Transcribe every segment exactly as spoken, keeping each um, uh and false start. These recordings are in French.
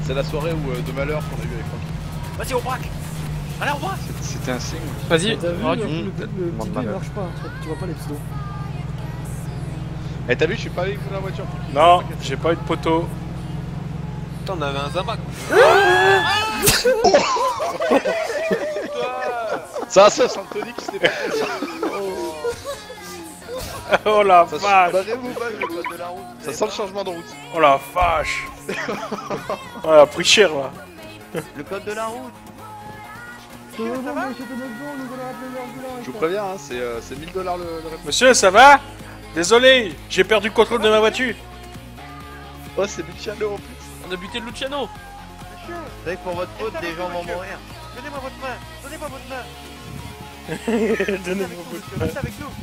C'est la soirée où, euh, de malheur qu'on a eu avec Franck. Vas-y, on braque. Allez, on braque. C'était un signe. Vas-y, T'as vu, auras le, du- le, le, le petit Demande il marche pas, tu vois pas les pseudos. Eh, t'as vu, je suis pas avec vous dans la voiture. Non, j'ai pas eu de poteau. Putain, on avait un Zamac. Ça, ça sent le tonique, c'était pas Oh la ça. vache. Barrez-vous, balle, le code de la route. Ça sent le changement de route. Oh la vache. On a pris cher là. Le code de la route. C'est bon, mais c'était notre zone, nous allons appeler l'ambulance. Je vous préviens, hein, c'est euh, c'est mille dollars le, le réponse. Monsieur, ça va? Désolé, j'ai perdu le contrôle de ma voiture. Oh, c'est Luciano en plus. On a buté Luciano. Monsieur. Vous savez que pour votre faute, des gens vont mourir. Donnez-moi votre main. Donnez-moi votre main. Donnez-moi votre main. Restez avec nous.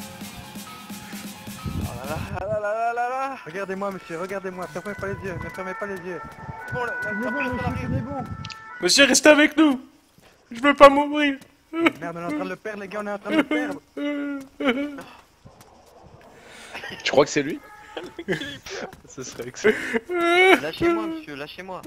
Oh là là, là là là là là. Regardez-moi monsieur, regardez-moi, ne fermez pas les yeux, ne fermez pas les yeux. Bon, la, la, C'est bon, la, monsieur, c'est bon. Monsieur, restez avec nous. Je veux pas mourir. Merde, on est en train de le perdre les gars, on est en train de le perdre. Tu crois que c'est lui? Ce serait excellent. Lâchez-moi, monsieur, lâchez-moi.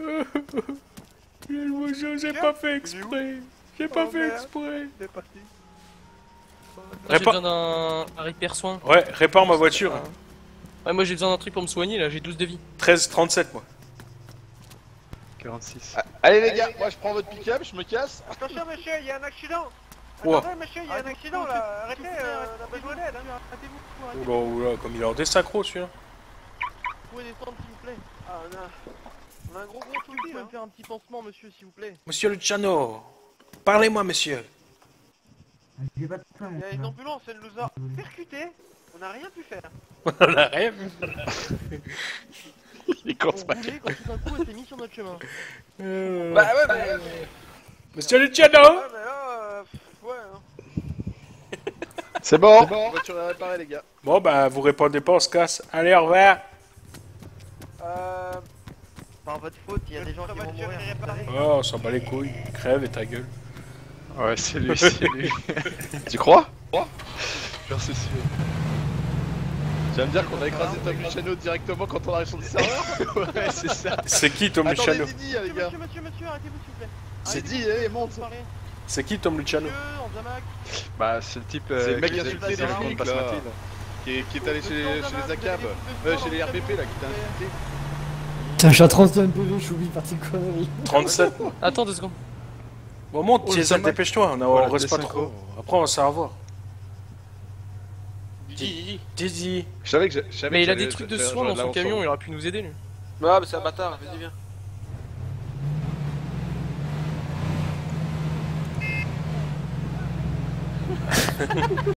J'ai pas fait exprès. J'ai pas Oh, fait merde. exprès. C'est parti. J'ai Répar- besoin d'un un repair soin. Ouais, répare ma voiture. hein. Ouais, moi j'ai besoin d'un truc pour me soigner là, j'ai douze de vie. treize trente-sept moi. quarante-six. Ah, allez les gars, moi je prends votre pick-up, je me casse. Attention, monsieur, il y a un accident. Wow. Attendez, monsieur, il y a un accident là. Arrêtez, euh, on a besoin d'aide. Hein. Arrêtez-vous, arrêtez-vous. Oula, oula, comme il est en désynchro celui-là. Vous pouvez descendre, s'il vous plaît. Ah, on a, on a un gros gros souci. Vous pouvez me faire un petit pansement, monsieur, s'il vous plaît. Monsieur Luciano, parlez-moi monsieur. J'ai pas de fin, Il y a une ambulance, elle nous a percuté. On n'a rien pu faire. On a rien vu. Il On compte pas. roulait quand tout d'un coup, elle s'est mise sur notre chemin. Euh, Bah ouais, mais... Monsieur Luciano. Ouais, mais là, euh, pff, ouais, hein. C'est bon. La voiture est réparée les gars. Bon bah vous répondez pas, on se casse. Allez, au revoir. Euh... Par votre faute, il y a des gens qui vont mourir. Oh, on s'en bat les couilles. Crève et ta gueule. Ouais, c'est lui, c'est lui. Tu crois? J'en suis sûr. Tu vas me dire qu'on a écrasé Tom Luciano directement quand on arrive sur le serveur? Ouais, c'est ça. C'est qui Tom Attendez, Luciano? c'est dit les gars. Monsieur, monsieur, monsieur, arrêtez-vous s'il vous plaît. C'est dit, allez, monte. Parlez. C'est qui Tom Luciano? Monsieur, en Zamac. Bah, c'est le type. C'est euh, le mec qui insulté faisait dans le le flic, basmati, là. Qui est, qui est allé chez, chez les A C A B, euh, chez les R P P là, qui t'a insulté. Putain, j'ai un trente-deux M P V, je suis oublié parti de conneries. trente-sept. Attends deux secondes. Bon, monte, Oh, le Diesel, Zamac. dépêche-toi, on, a- on Voilà, reste pas désynchro. trop. Après, on va savoir. Didi. Didi. Je savais que je- je savais Mais que il a j'allais- des trucs de j'allais soins dans rejoindre son la camion, ensemble. il aurait pu nous aider lui. Ah, mais c'est un bâtard, vas-y, viens.